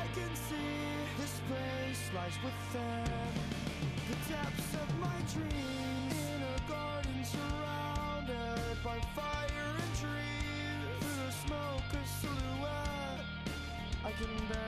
can see this place lies within the depths of my dreams, in a garden surrounded by fire and trees. Through the smoke, a silhouette I can barely